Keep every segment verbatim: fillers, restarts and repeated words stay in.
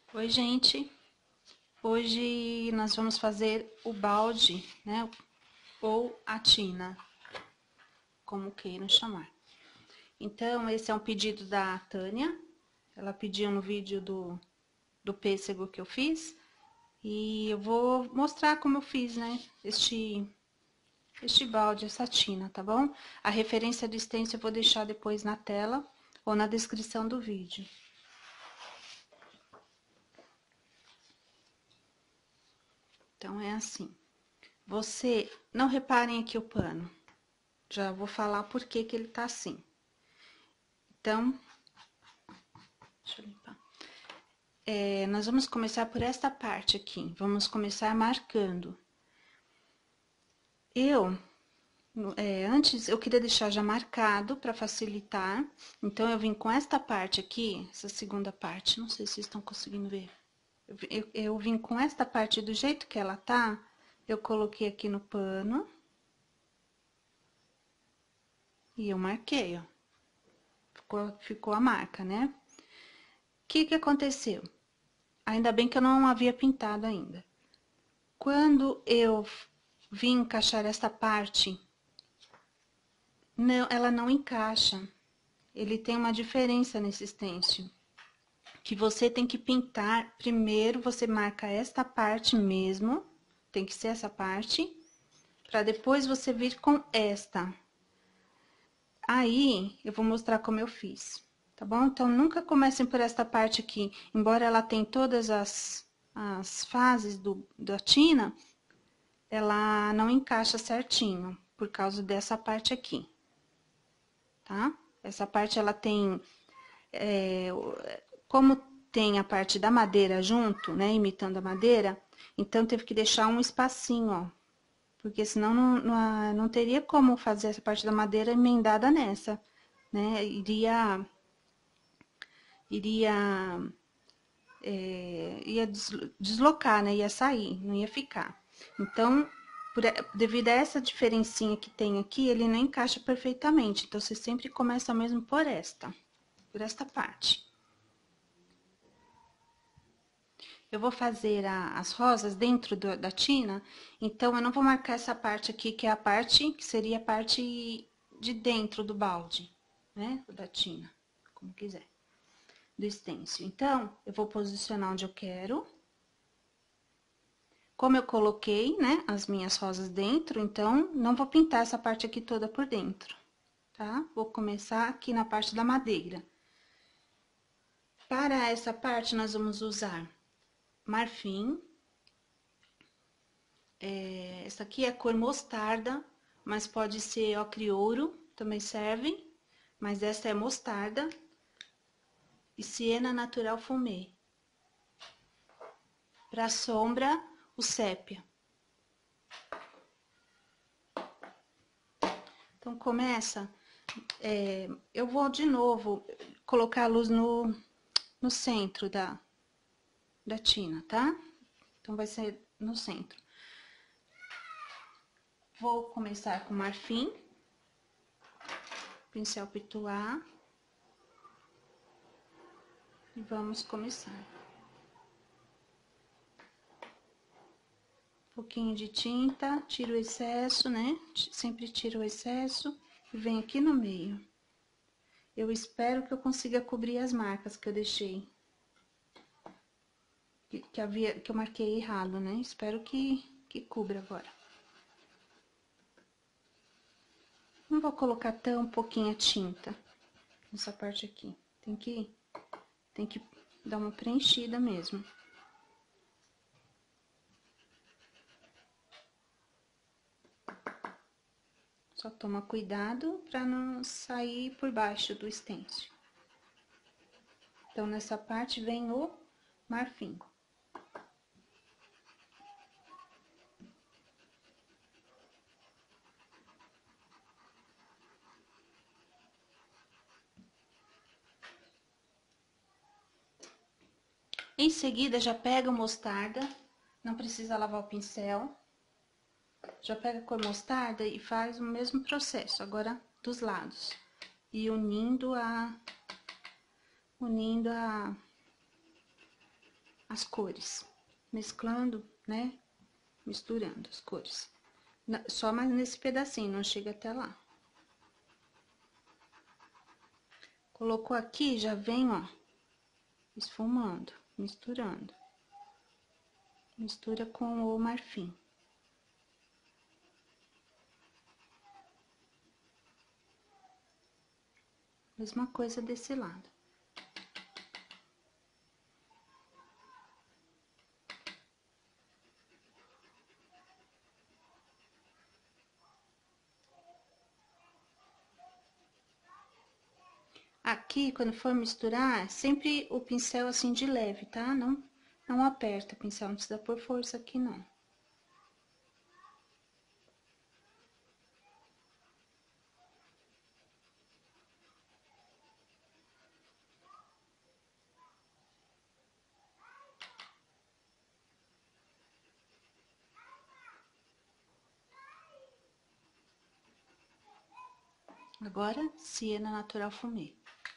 Oi, gente. Hoje nós vamos fazer o balde, né? Ou a tina, como queiram chamar. Então, esse é um pedido da Tânia. Ela pediu no vídeo do, do pêssego que eu fiz. E eu vou mostrar como eu fiz, né? Este, este balde, essa tina, tá bom? A referência do stencil eu vou deixar depois na tela ou na descrição do vídeo. Então, é assim. Você, não reparem aqui o pano. Já vou falar por que que ele tá assim. Então, deixa eu limpar. É, nós vamos começar por esta parte aqui. Vamos começar marcando. Eu, é, antes, eu queria deixar já marcado para facilitar. Então, eu vim com esta parte aqui, essa segunda parte. Não sei se vocês estão conseguindo ver. Eu, eu, eu vim com esta parte do jeito que ela tá. Eu coloquei aqui no pano. E eu marquei, ó. Ficou, ficou a marca, né? O que que aconteceu? Ainda bem que eu não havia pintado ainda. Quando eu vim encaixar esta parte, não, ela não encaixa. Ele tem uma diferença nesse stencil. Que você tem que pintar, primeiro você marca esta parte mesmo, tem que ser essa parte, para depois você vir com esta. Aí, eu vou mostrar como eu fiz, tá bom? Então, nunca comecem por esta parte aqui, embora ela tenha todas as, as fases do, da tina, ela não encaixa certinho, por causa dessa parte aqui, tá? Essa parte, ela tem, é, como tem a parte da madeira junto, né, imitando a madeira, então, teve que deixar um espacinho, ó, porque senão não, não, não teria como fazer essa parte da madeira emendada nessa, né, iria, iria, é, ia deslocar, né, ia sair, não ia ficar. Então, por, devido a essa diferencinha que tem aqui, ele não encaixa perfeitamente. Então, você sempre começa mesmo por esta, por esta parte. Eu vou fazer a, as rosas dentro do, da tina, então eu não vou marcar essa parte aqui, que é a parte, que seria a parte de dentro do balde, né? Da tina, como quiser, do stencil. Então, eu vou posicionar onde eu quero. Como eu coloquei, né, as minhas rosas dentro, então, não vou pintar essa parte aqui toda por dentro, tá? Vou começar aqui na parte da madeira. Para essa parte, nós vamos usar marfim. É, essa aqui é cor mostarda, mas pode ser ocre ouro, também serve. Mas essa é mostarda. E siena natural fumê. Para sombra, o sépia. Então, começa... É, eu vou de novo colocar a luz no, no centro da, da tina, tá? Então, vai ser no centro. Vou começar com marfim, pincel pituá. E vamos começar. Um pouquinho de tinta, tiro o excesso, né? Sempre tiro o excesso e venho aqui no meio. Eu espero que eu consiga cobrir as marcas que eu deixei. Que, que, havia, que eu marquei errado, né? Espero que, que cubra agora. Não vou colocar tão pouquinha tinta nessa parte aqui. Tem que, tem que dar uma preenchida mesmo. Só toma cuidado para não sair por baixo do stencil. Então, nessa parte vem o marfim. Em seguida, já pega o mostarda, não precisa lavar o pincel. Já pega a cor mostarda e faz o mesmo processo, agora dos lados. E unindo a... Unindo a... as cores, mesclando, né? Misturando as cores. Só mais nesse pedacinho, não chega até lá. Colocou aqui, já vem, ó, esfumando, misturando. Mistura com o marfim. Mesma coisa desse lado. Aqui, quando for misturar, sempre o pincel assim de leve, tá? Não, não aperta o pincel, não precisa pôr força aqui, não. Agora, siena natural fumê.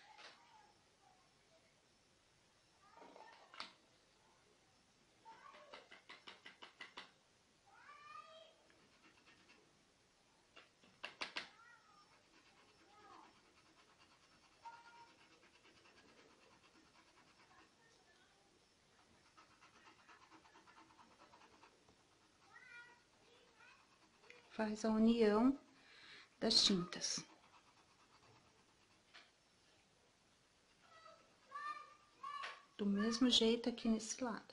Faz a união das tintas. Do mesmo jeito aqui nesse lado.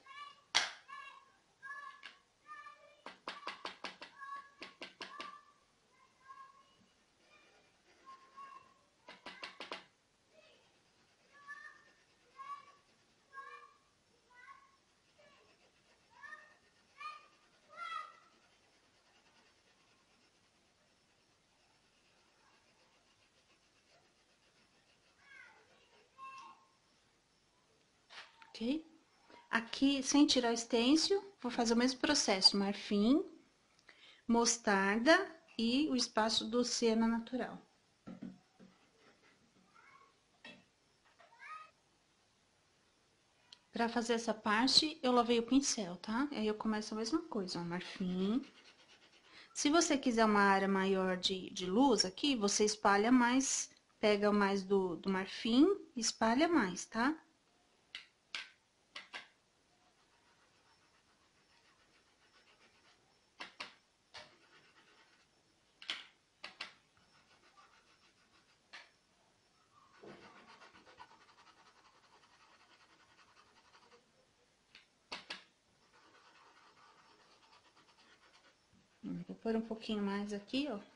Ok? Aqui, sem tirar o stencil, vou fazer o mesmo processo, marfim, mostarda e o espaço do siena natural. Para fazer essa parte, eu lavei o pincel, tá? Aí eu começo a mesma coisa, ó, marfim. Se você quiser uma área maior de, de luz aqui, você espalha mais, pega mais do, do marfim, espalha mais, tá? Vou pôr um pouquinho mais aqui, ó.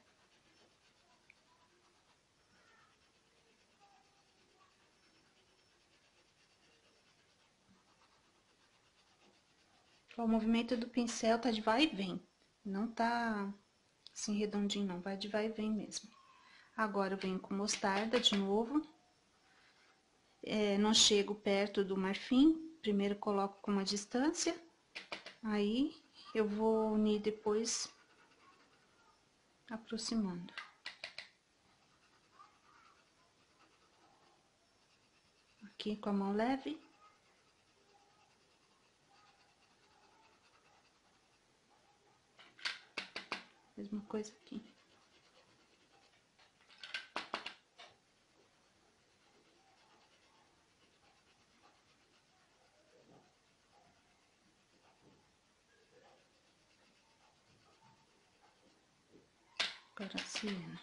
O movimento do pincel tá de vai e vem. Não tá assim redondinho, não. Vai de vai e vem mesmo. Agora eu venho com mostarda de novo. É, não chego perto do marfim. Primeiro coloco com uma distância. Aí eu vou unir depois, aproximando. Aqui com a mão leve. Mesma coisa aqui. Agora a siena.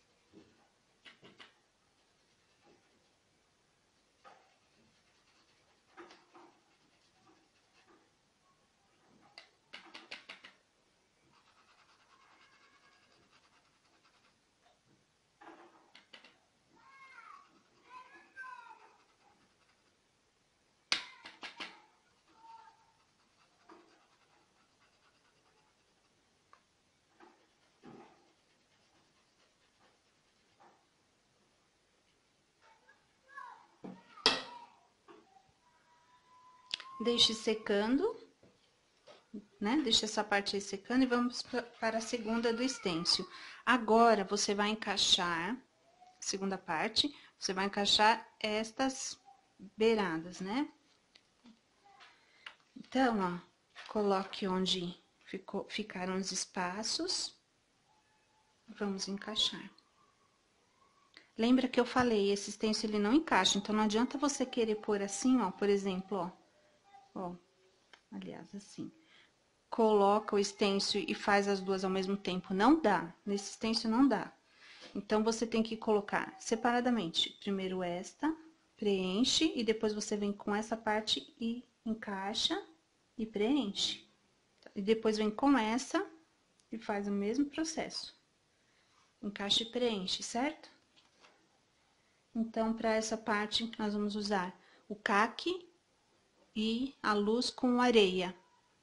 Deixe secando, né? Deixa essa parte aí secando e vamos para a segunda do stencil. Agora, você vai encaixar, segunda parte, você vai encaixar estas beiradas, né? Então, ó, coloque onde ficou, ficaram os espaços. Vamos encaixar. Lembra que eu falei, esse stencil ele não encaixa, então não adianta você querer pôr assim, ó, por exemplo, ó. Ó, aliás, assim. Coloca o stencil e faz as duas ao mesmo tempo. Não dá, nesse stencil não dá. Então, você tem que colocar separadamente. Primeiro esta, preenche, e depois você vem com essa parte e encaixa e preenche. E depois vem com essa e faz o mesmo processo. Encaixa e preenche, certo? Então, para essa parte, nós vamos usar o caque e a luz com areia.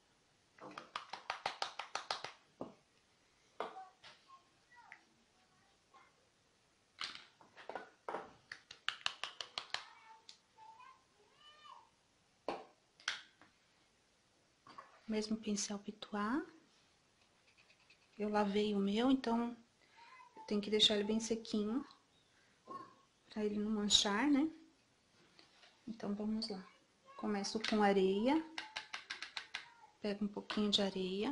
Mesmo pincel pituá. Eu lavei o meu, então tem que deixar ele bem sequinho, para ele não manchar, né? Então, vamos lá. Começo com areia. Pego um pouquinho de areia.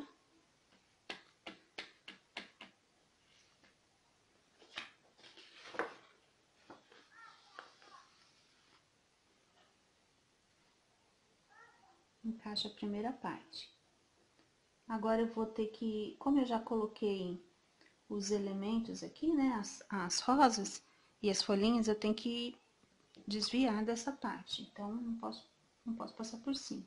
Encaixa a primeira parte. Agora, eu vou ter que, como eu já coloquei os elementos aqui, né, as, as rosas e as folhinhas, eu tenho que desviar dessa parte. Então, não posso, não posso passar por cima.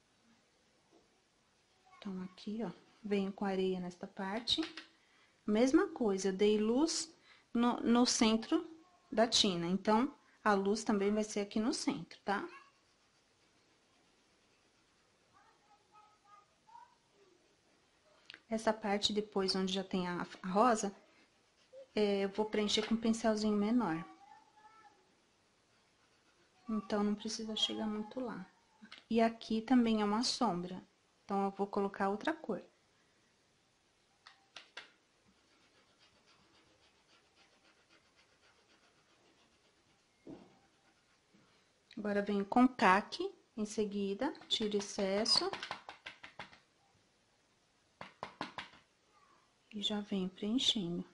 Então, aqui, ó, venho com areia nesta parte. Mesma coisa, eu dei luz no, no centro da tina. Então, a luz também vai ser aqui no centro, tá? Essa parte depois, onde já tem a, a rosa, é, eu vou preencher com um pincelzinho menor. Então, não precisa chegar muito lá. E aqui também é uma sombra. Então, eu vou colocar outra cor. Agora, venho com caque, em seguida, tiro excesso. E já venho preenchendo.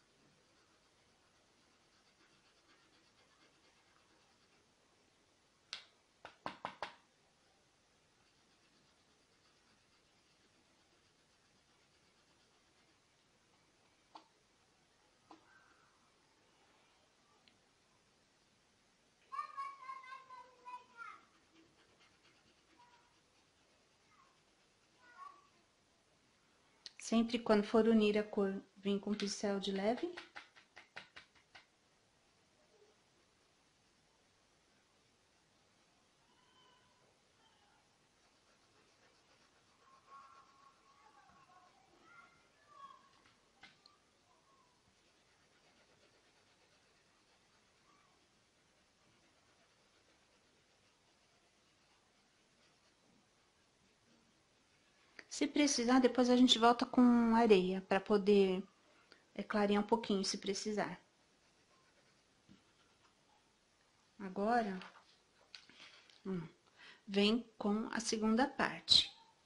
Sempre quando for unir a cor, vem com pincel de leve. Se precisar, depois a gente volta com areia, para poder é, clarear um pouquinho, se precisar. Agora, hum, vem com a segunda parte.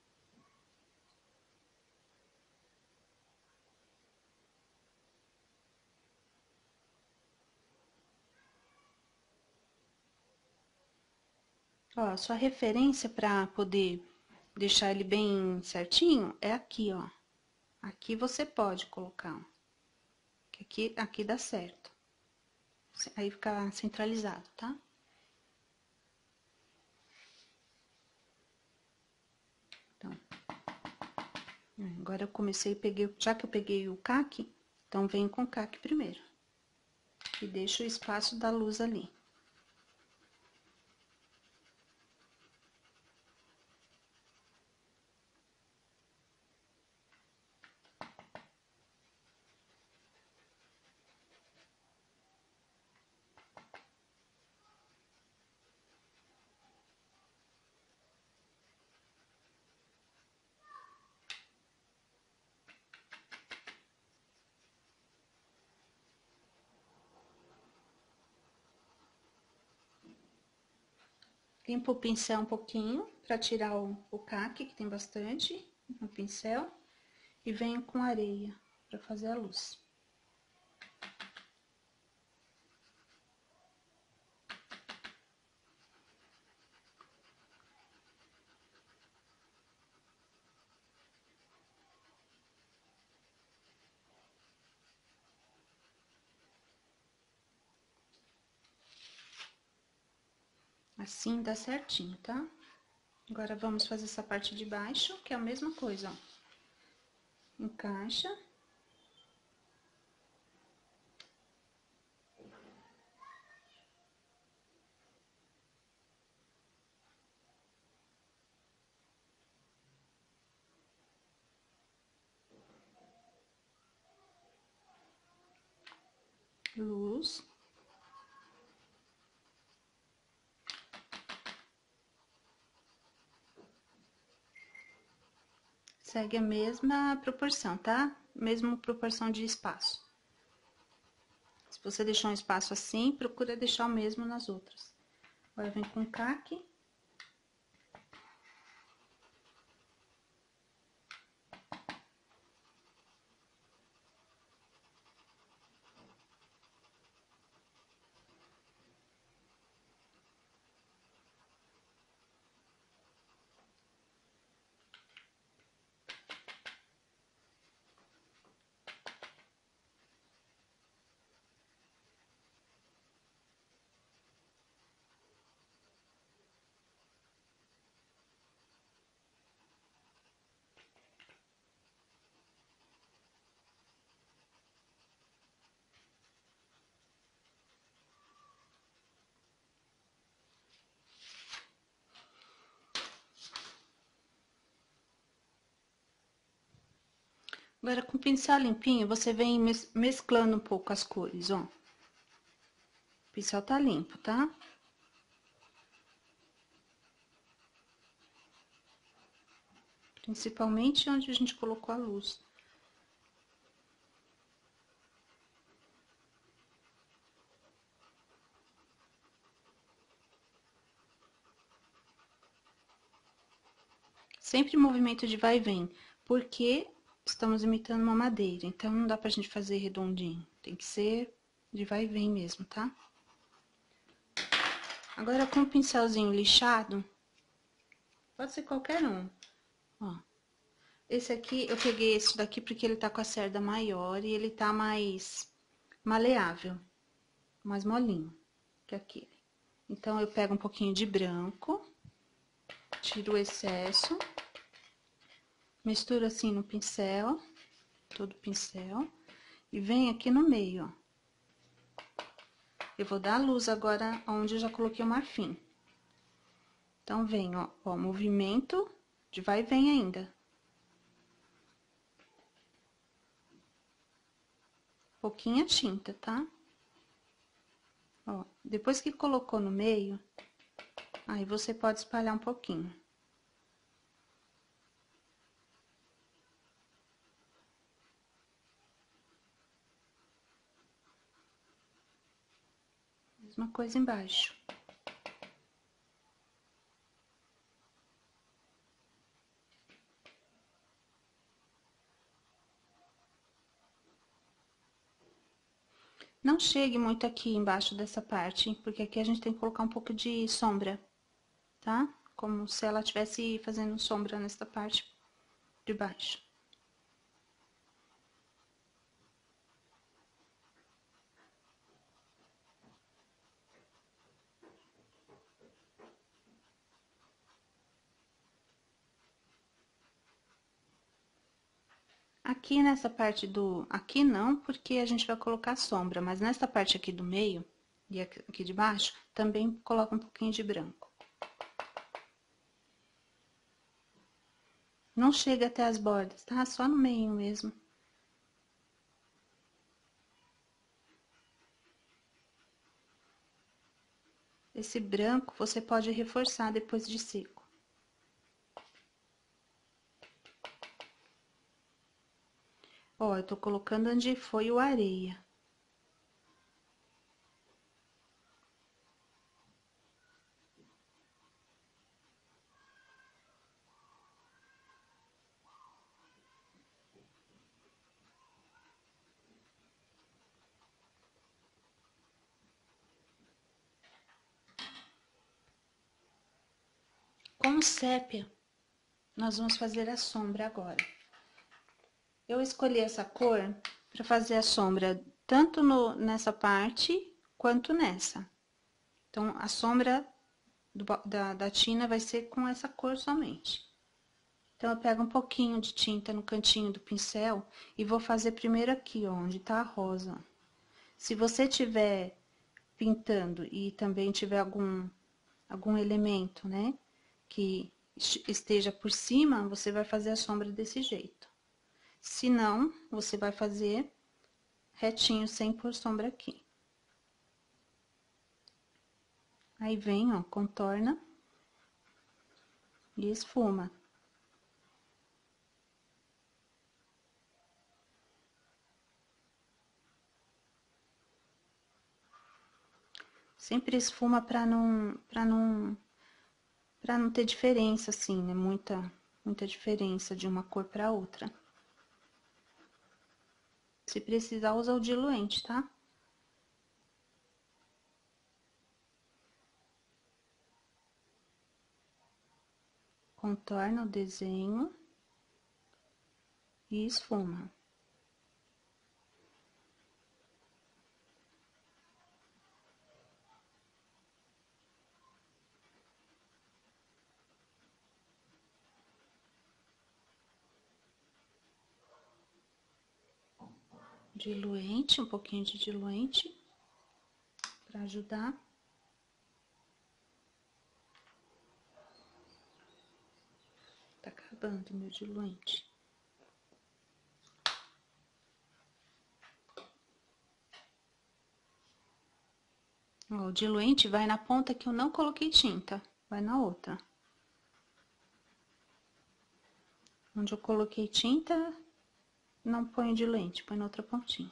Ó, sua referência para poder deixar ele bem certinho é aqui, ó. Aqui você pode colocar, ó. Que aqui, aqui dá certo. Aí fica centralizado, tá? Então, agora eu comecei, peguei, já que eu peguei o caque, então venho com o caque primeiro. E deixo o espaço da luz ali. Limpa o pincel um pouquinho para tirar o, o caque, que tem bastante no pincel. E venho com areia para fazer a luz. Assim dá certinho, tá? Agora, vamos fazer essa parte de baixo, que é a mesma coisa, ó. Encaixa. Luz. Segue a mesma proporção, tá? Mesma proporção de espaço. Se você deixou um espaço assim, procura deixar o mesmo nas outras. Agora, vem com caque. Agora, com o pincel limpinho, você vem mes mesclando um pouco as cores, ó. O pincel tá limpo, tá? Principalmente onde a gente colocou a luz. Sempre movimento de vai e vem, porque estamos imitando uma madeira, então não dá pra gente fazer redondinho. Tem que ser de vai e vem mesmo, tá? Agora, com o pincelzinho lixado, pode ser qualquer um, ó. Esse aqui, eu peguei esse daqui porque ele tá com a cerda maior e ele tá mais maleável, mais molinho que aquele. Então, eu pego um pouquinho de branco, tiro o excesso, misturo assim no pincel, todo o pincel, e venho aqui no meio, ó. Eu vou dar a luz agora onde eu já coloquei o marfim. Então, vem, ó, ó, movimento de vai e vem ainda. Pouquinha tinta, tá? Ó, depois que colocou no meio, aí você pode espalhar um pouquinho. Mesma coisa embaixo. Não chegue muito aqui embaixo dessa parte, porque aqui a gente tem que colocar um pouco de sombra, tá? Como se ela estivesse fazendo sombra nessa parte de baixo. Aqui nessa parte do... Aqui não, porque a gente vai colocar sombra, mas nessa parte aqui do meio e aqui de baixo, também coloca um pouquinho de branco. Não chega até as bordas, tá? Só no meio mesmo. Esse branco você pode reforçar depois de seco. Ó, eu tô colocando onde foi o areia. Com o sépia, nós vamos fazer a sombra agora. Eu escolhi essa cor para fazer a sombra tanto no, nessa parte quanto nessa. Então, a sombra do, da, da tina vai ser com essa cor somente. Então, eu pego um pouquinho de tinta no cantinho do pincel e vou fazer primeiro aqui, ó, onde tá a rosa. Se você tiver pintando e também tiver algum, algum elemento, né, que esteja por cima, você vai fazer a sombra desse jeito. Se não, você vai fazer retinho, sem pôr sombra aqui. Aí vem, ó, contorna e esfuma. Sempre esfuma para não, para não, para não ter diferença, assim, né? Muita, muita diferença de uma cor para outra. Se precisar, usa o diluente, tá? Contorna o desenho e esfuma. Diluente, um pouquinho de diluente para ajudar. Tá acabando meu diluente. Ó, o diluente vai na ponta que eu não coloquei tinta, vai na outra. Onde eu coloquei tinta, não põe diluente, põe na outra pontinha.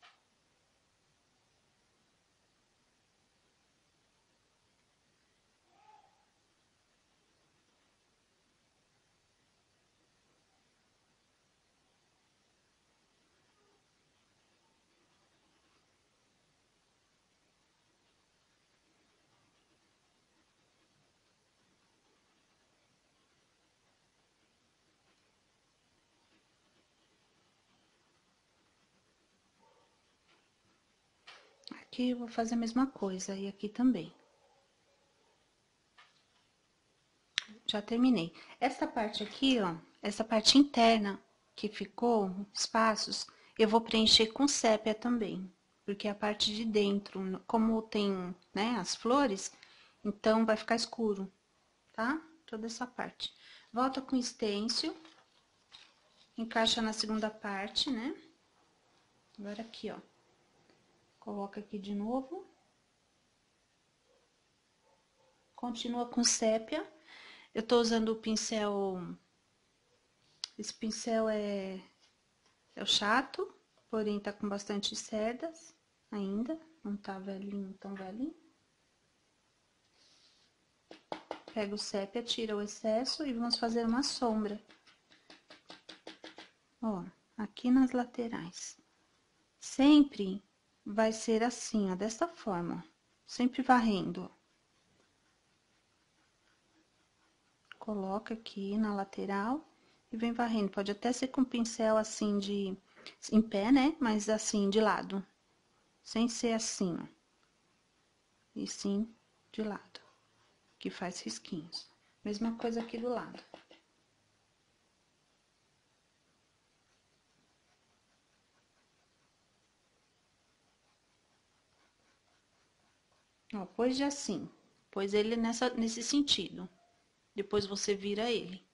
Aqui eu vou fazer a mesma coisa, e aqui também. Já terminei. Essa parte aqui, ó, essa parte interna que ficou, espaços, eu vou preencher com sépia também. Porque a parte de dentro, como tem, né, as flores, então vai ficar escuro, tá? Toda essa parte. Volta com stencil, encaixa na segunda parte, né? Agora aqui, ó. Coloca aqui de novo. Continua com sépia. Eu tô usando o pincel... Esse pincel é, é o chato, porém tá com bastante cerdas ainda. Não tá velhinho, tão velhinho. Pega o sépia, tira o excesso e vamos fazer uma sombra. Ó, aqui nas laterais. Sempre vai ser assim, ó, dessa forma. Sempre varrendo. Coloca aqui na lateral e vem varrendo. Pode até ser com pincel assim de... em pé, né? Mas assim, de lado. Sem ser assim, ó. E sim, de lado. Que faz risquinhos. Mesma coisa aqui do lado. Ó, pôs de assim. Pôs ele nessa, nesse sentido. Depois você vira ele.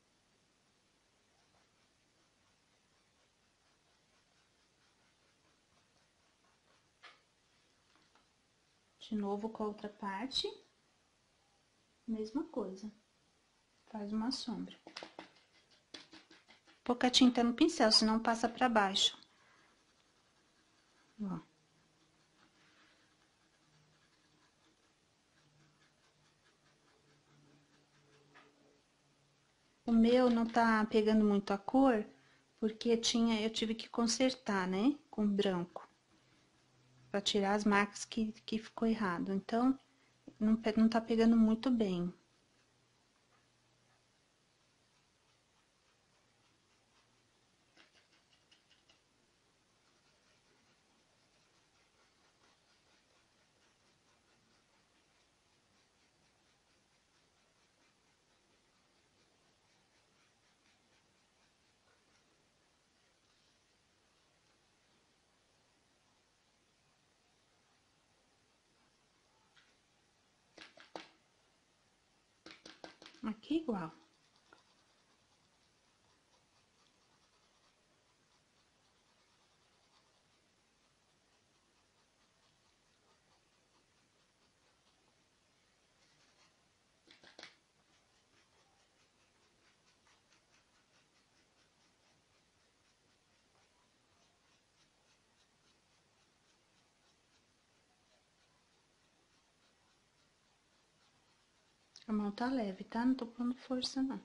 De novo com a outra parte. Mesma coisa. Faz uma sombra. Pouca tinta no pincel, senão passa pra baixo. Ó. O meu não tá pegando muito a cor, porque tinha, eu tive que consertar, né? Com branco. Pra tirar as marcas que, que ficou errado. Então, não, não tá pegando muito bem. Aqui igual. A mão tá leve, tá? Não tô pondo força, não.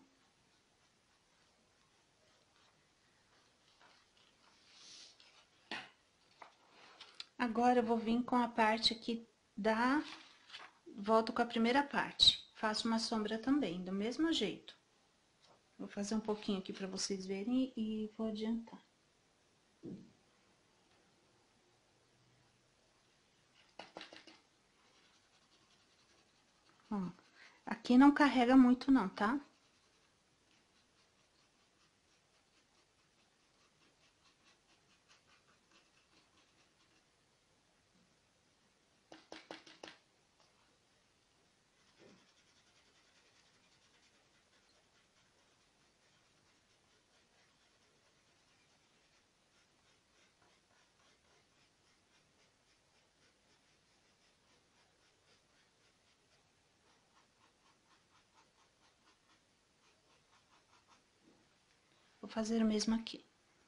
Agora, eu vou vir com a parte aqui da... Volto com a primeira parte. Faço uma sombra também, do mesmo jeito. Vou fazer um pouquinho aqui pra vocês verem e vou adiantar. Ó, aqui não carrega muito não, tá? Vou fazer o mesmo aqui.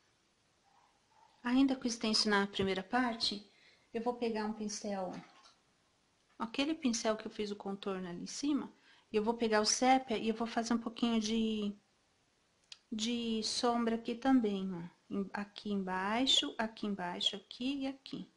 Ainda com o stencil na primeira parte, eu vou pegar um pincel, aquele pincel que eu fiz o contorno ali em cima, e eu vou pegar o sépia e eu vou fazer um pouquinho de, de sombra aqui também, ó. Aqui embaixo, aqui embaixo, aqui e aqui.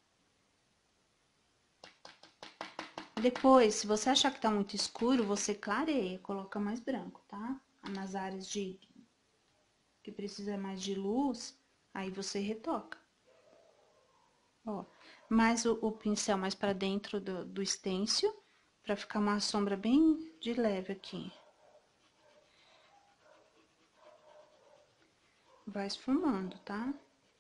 Depois, se você achar que tá muito escuro, você clareia, coloca mais branco, tá? Nas áreas de que precisa mais de luz, aí você retoca. Ó, mais o, o pincel mais pra dentro do, do stencil, pra ficar uma sombra bem de leve aqui. Vai esfumando, tá?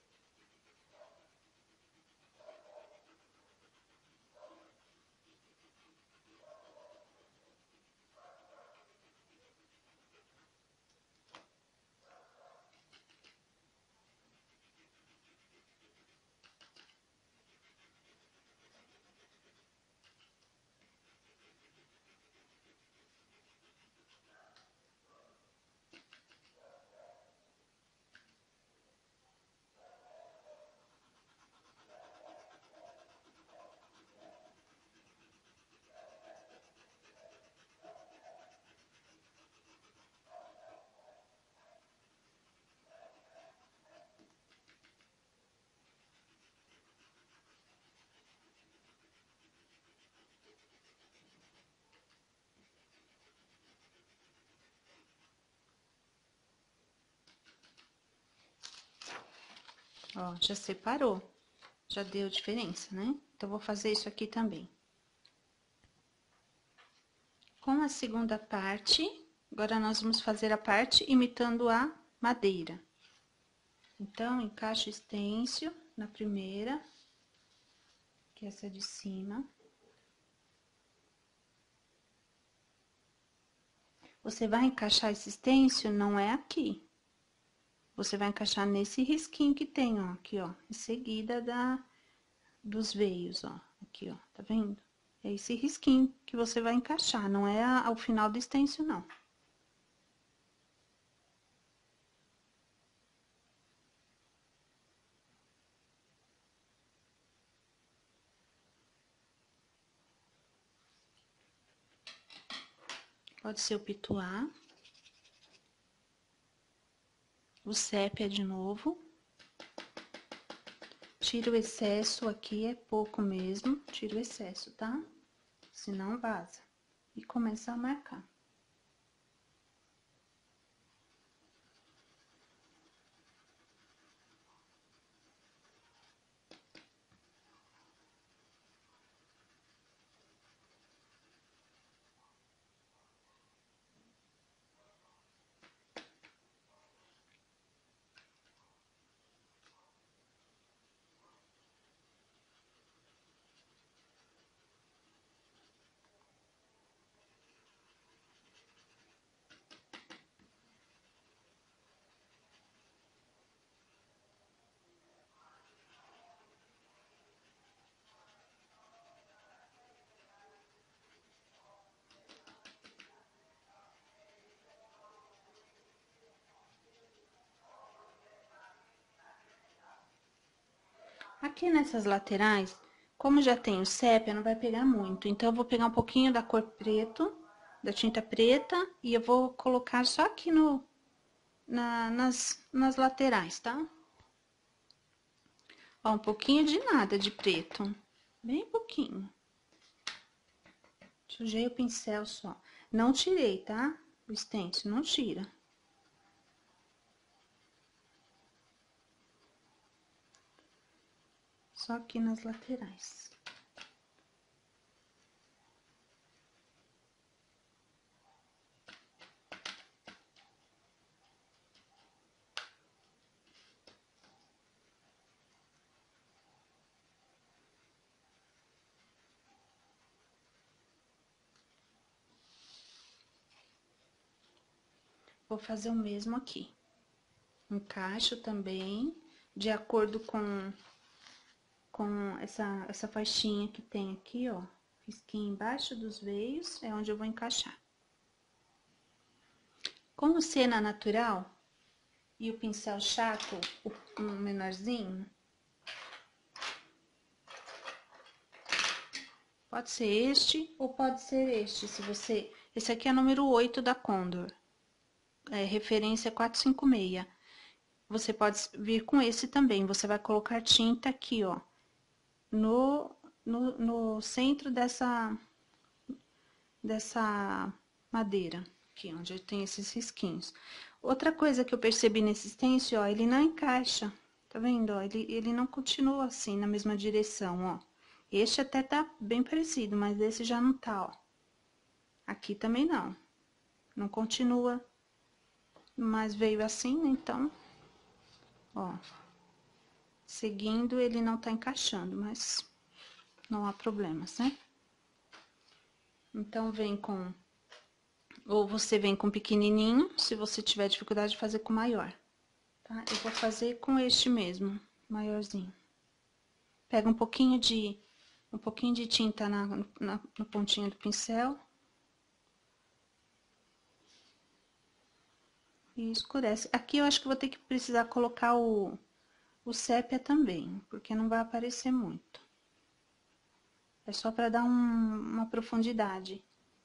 Ó, já separou. Já deu diferença, né? Então, vou fazer isso aqui também. Com a segunda parte, agora nós vamos fazer a parte imitando a madeira. Então, encaixa o stencil na primeira, que é essa de cima. Você vai encaixar esse stencil, não é aqui. Você vai encaixar nesse risquinho que tem, ó, aqui, ó, em seguida da, dos veios, ó, aqui, ó, tá vendo? É esse risquinho que você vai encaixar, não é ao final do stencil, não. Pode ser o pituá. O sépia de novo. Tira o excesso aqui, é pouco mesmo. Tira o excesso, tá? Senão vaza. E começa a marcar. Aqui nessas laterais, como já tem o sépia, não vai pegar muito. Então, eu vou pegar um pouquinho da cor preto, da tinta preta, e eu vou colocar só aqui no, na, nas, nas laterais, tá? Ó, um pouquinho de nada de preto, bem pouquinho. Sujei o pincel só. Não tirei, tá? O stencil, não tira. Só aqui nas laterais. Vou fazer o mesmo aqui. Encaixo também, de acordo com, com essa, essa faixinha que tem aqui, ó. Risquinho embaixo dos veios, é onde eu vou encaixar. Como cena natural e o pincel chato, o um menorzinho, pode ser este ou pode ser este, se você... Esse aqui é número oito da Condor, é referência quatrocentos e cinquenta e seis. Você pode vir com esse também, você vai colocar tinta aqui, ó, no, no, no centro dessa, dessa madeira, aqui onde tem esses risquinhos. Outra coisa que eu percebi nesse stencil, ó, ele não encaixa, tá vendo, ó, ele, ele não continua assim, na mesma direção, ó. Este até tá bem parecido, mas esse já não tá, ó. Aqui também não, não continua, mas veio assim, né, então... Ó, seguindo, ele não tá encaixando, mas não há problemas, né? Então, vem com... Ou você vem com pequenininho, se você tiver dificuldade de fazer com maior, tá? Eu vou fazer com este mesmo, maiorzinho. Pega um pouquinho de... Um pouquinho de tinta na, na, no pontinho do pincel. E escurece. Aqui eu acho que vou ter que precisar colocar o... O sépia também, porque não vai aparecer muito. É só para dar um, uma profundidade.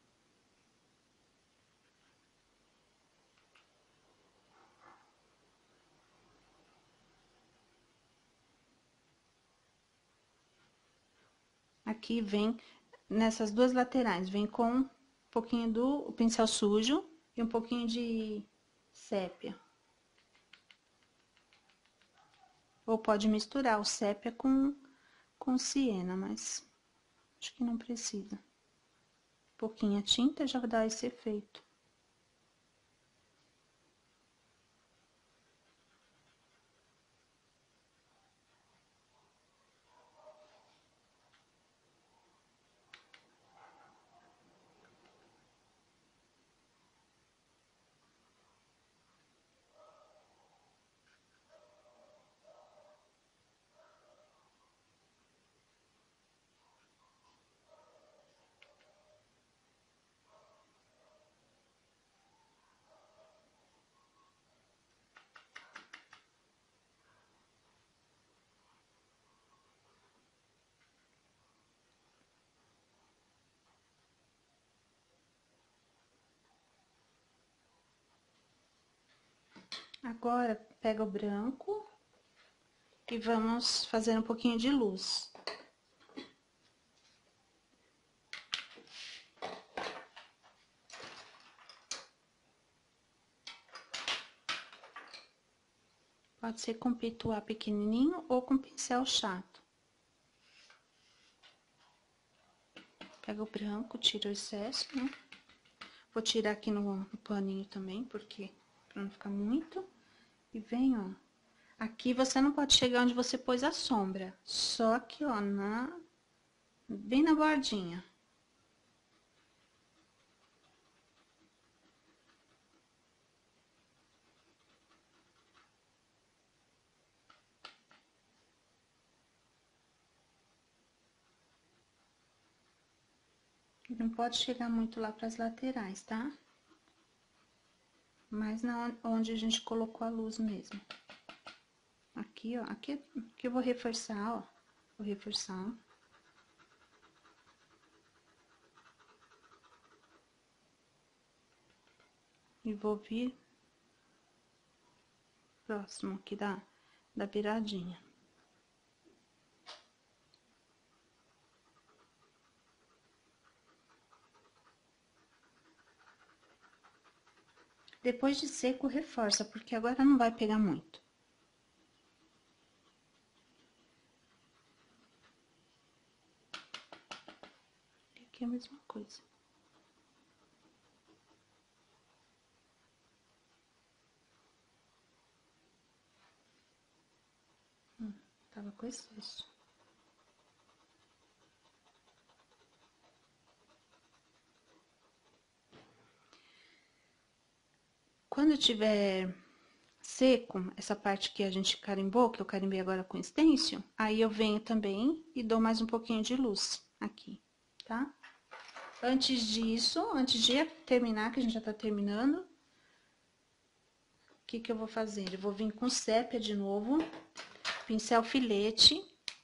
Aqui vem, nessas duas laterais, vem com um pouquinho do pincel sujo e um pouquinho de sépia. Ou pode misturar o sépia com, com siena, mas acho que não precisa. Pouquinha tinta já vai dar esse efeito. Agora, pega o branco e vamos fazer um pouquinho de luz. Pode ser com pituá pequenininho ou com pincel chato. Pega o branco, tira o excesso, né? Vou tirar aqui no, no paninho também, porque pra não ficar muito. E vem, ó. Aqui você não pode chegar onde você pôs a sombra. Só aqui, ó, na... bem na bordinha. Não pode chegar muito lá para as laterais, tá? Mas na onde a gente colocou a luz mesmo. Aqui, ó, aqui, aqui eu vou reforçar, ó. Vou reforçar. E vou vir próximo aqui da, da beiradinha. Depois de seco, reforça, porque agora não vai pegar muito. Aqui é a mesma coisa. Hum, tava com excesso. Quando tiver seco, essa parte que a gente carimbou, que eu carimbei agora com stencil, aí eu venho também e dou mais um pouquinho de luz aqui, tá? Antes disso, antes de terminar, que a gente já tá terminando, o que que eu vou fazer? Eu vou vir com sépia de novo, pincel filete.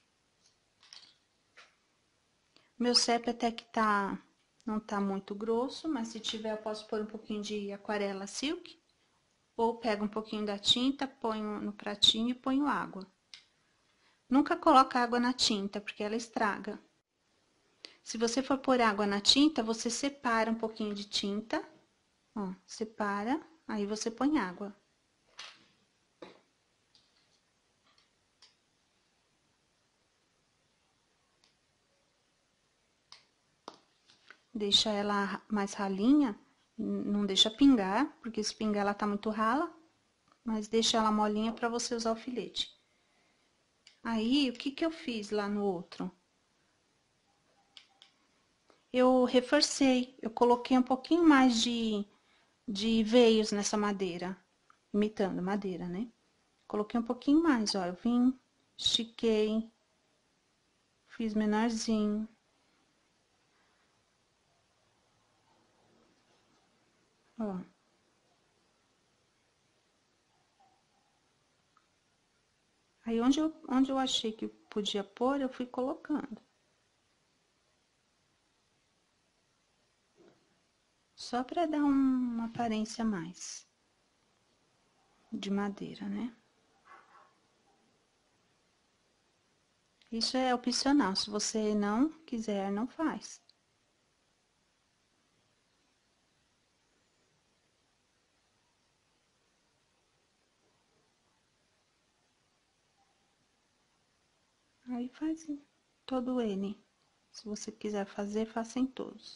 Meu sépia até que tá, não tá muito grosso, mas se tiver eu posso pôr um pouquinho de aquarela silk. Ou pego um pouquinho da tinta, ponho no pratinho e ponho água. Nunca coloca água na tinta, porque ela estraga. Se você for pôr água na tinta, você separa um pouquinho de tinta, ó, separa, aí você põe água. Deixa ela mais ralinha, não deixa pingar, porque se pingar ela tá muito rala, mas deixa ela molinha para você usar o filete. Aí, o que que eu fiz lá no outro? Eu reforcei, eu coloquei um pouquinho mais de, de veios nessa madeira, imitando madeira, né? Coloquei um pouquinho mais, ó, eu vim, estiquei, fiz menorzinho. Ó. Aí, onde eu, onde eu achei que podia pôr, eu fui colocando. Só para dar um, uma aparência a mais de madeira, né? Isso é opcional, se você não quiser, não faz. Aí faz em todo ele. Se você quiser fazer, faça em todos.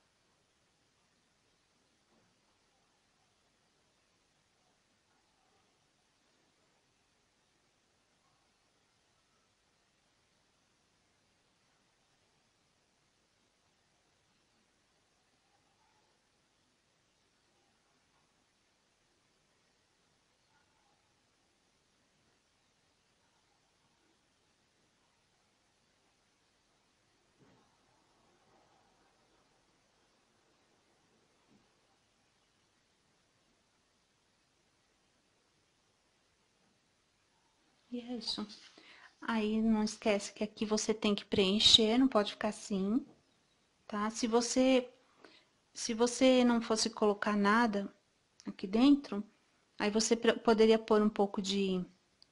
E é isso. Aí, não esquece que aqui você tem que preencher, não pode ficar assim, tá? Se você, se você não fosse colocar nada aqui dentro, aí você poderia pôr um pouco de,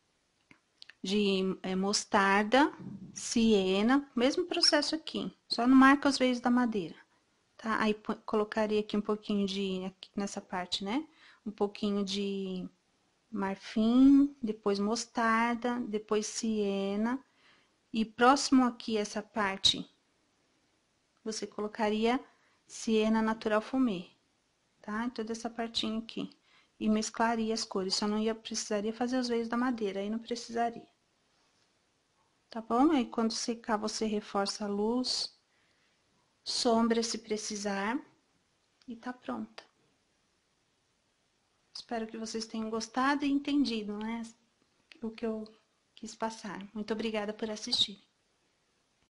de é, mostarda, siena, mesmo processo aqui, só não marca os veios da madeira, tá? Aí colocaria aqui um pouquinho de, aqui nessa parte, né? Um pouquinho de marfim, depois mostarda, depois siena. E próximo aqui, essa parte, você colocaria siena natural fumê, tá? Toda essa partinha aqui. E mesclaria as cores, só não ia, precisaria fazer os veios da madeira, aí não precisaria. Tá bom? Aí quando secar, você reforça a luz, sombra se precisar, e tá pronta. Espero que vocês tenham gostado e entendido, né? O que eu quis passar. Muito obrigada por assistir.